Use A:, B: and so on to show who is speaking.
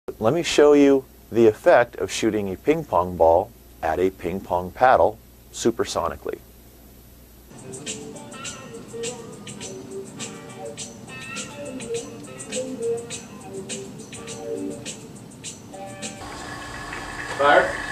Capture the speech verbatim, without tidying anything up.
A: Let me show you the effect of shooting a ping pong ball at a ping pong paddle supersonically.
B: Fire.